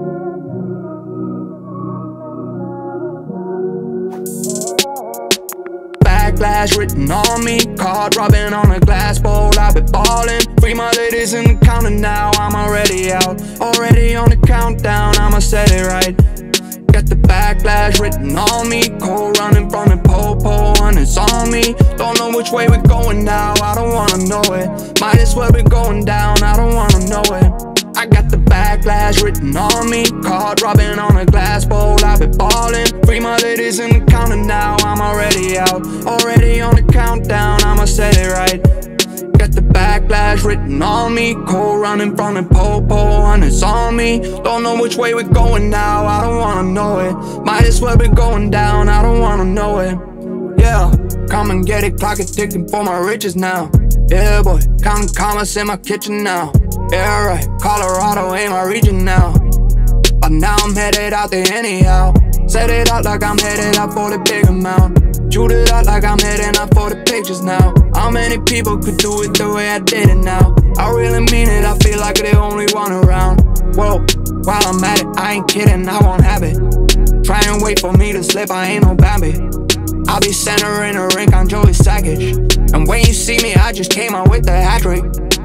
Backlash written on me, card robbing on a glass bowl. I've been ballin', free my ladies in the counter now. I'm already out, already on the countdown. I'ma set it right. Got the backlash written on me, cold running from the po-po, and it's on me. Don't know which way we're going now, I don't wanna know it. Might as well be going down, I don't wanna know it. I got the backlash written on me, card robbing on a glass bowl. I've been ballin', free my ladies in the counter now. I'm already out, already on the countdown. I'ma set it right. Got the backlash written on me, cold running from the po-po, and it's on me. Don't know which way we're going now, I don't wanna know it. Might as well be going down, I don't wanna know it. Yeah, come and get it, clock it ticking for my riches now. Yeah boy, counting commas in my kitchen now. Yeah right, Colorado ain't my region now. But now I'm headed out there anyhow. Set it up like I'm headed out for the big amount. Shoot it up like I'm heading up for the pictures now. How many people could do it the way I did it now? I really mean it, I feel like the only one around. Whoa, while I'm at it, I ain't kidding, I won't have it. Try and wait for me to slip, I ain't no Bambi. I'll be center in the rink, I'm Joey Sackage. And when you see me, I just came out with the hat trick.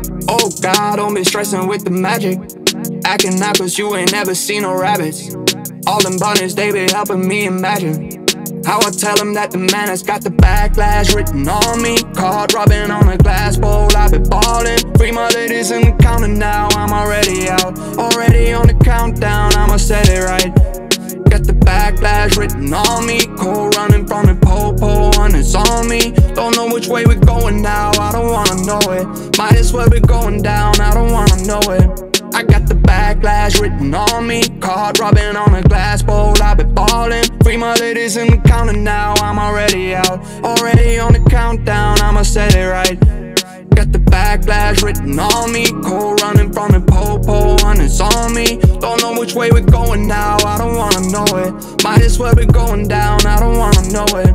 Oh God, don't be stressing with the magic. Acting out cause you ain't never seen no rabbits. All them bunnies, they be helping me imagine how I tell them that the man has got the backlash written on me. Card robbing on a glass bowl, I've been ballin', free my ladies in the counter now. I'm already out, already on the countdown. I'ma set it right. Got the backlash written on me, cold running from the po-po, and it's on me. Don't know which way we're going now, I don't wanna know it. Might as well be going down, I don't wanna know it. I got the backlash written on me, card robbing on a glass bowl. I've been ballin', free my ladies in the counter now. I'm already out, already on the countdown. I'ma set it right. Got the backlash written on me, cold running from the po-po, and it's on me. Don't know which way we're going now, I don't wanna know it. Might as well be going down, I don't wanna know it.